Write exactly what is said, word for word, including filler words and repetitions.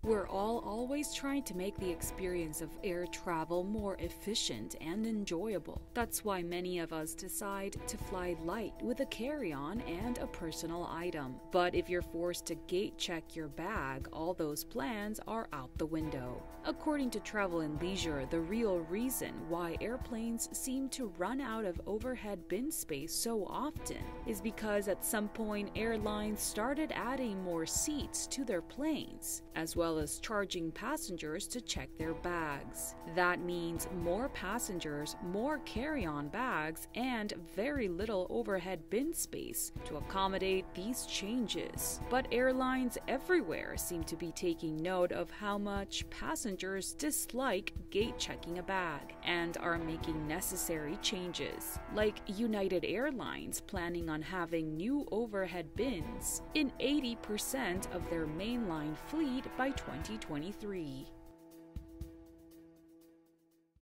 We're all always trying to make the experience of air travel more efficient and enjoyable. That's why many of us decide to fly light with a carry-on and a personal item. But if you're forced to gate check your bag, all those plans are out the window. According to Travel and Leisure, the real reason why airplanes seem to run out of overhead bin space so often is because at some point airlines started adding more seats to their planes, as well as charging passengers to check their bags. That means more passengers, more carry-on bags, and very little overhead bin space to accommodate these changes. But airlines everywhere seem to be taking note of how much passengers dislike gate checking a bag and are making necessary changes, like United Airlines planning on having new overhead bins in eighty percent of their mainline fleet by twenty twenty-three.